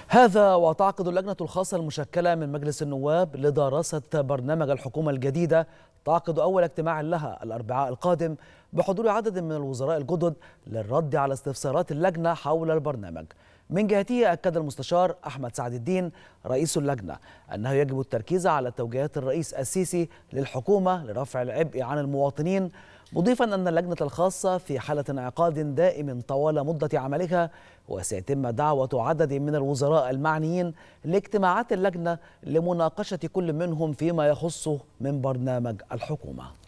هذا وتعقد اللجنة الخاصة المشكلة من مجلس النواب لدراسة برنامج الحكومة الجديدة تعقد أول اجتماع لها الأربعاء القادم بحضور عدد من الوزراء الجدد للرد على استفسارات اللجنة حول البرنامج. من جهته أكد المستشار أحمد سعد الدين رئيس اللجنة أنه يجب التركيز على توجيهات الرئيس السيسي للحكومة لرفع العبء عن المواطنين، مضيفا أن اللجنة الخاصة في حالة انعقاد دائم طوال مدة عملها، وسيتم دعوة عدد من الوزراء المعنيين لاجتماعات اللجنة لمناقشة كل منهم فيما يخصه من برنامج الحكومة.